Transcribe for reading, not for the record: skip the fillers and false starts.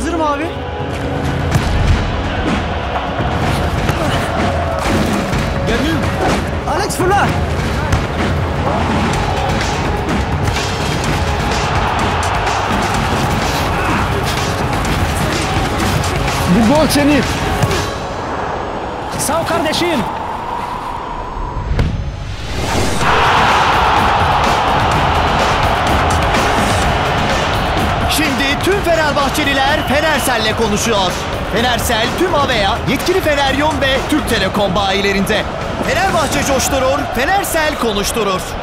Hazırım abi. Geldim. Alex fırla. Bu gol senin. Sağ ol kardeşim. Şimdi tüm Fenerbahçeliler Fenersel'le konuşuyor. Fenersel tüm Avea, yetkili Feneryon ve Türk Telekom bayilerinde. Fenerbahçe coşturur, Fenersel konuşturur.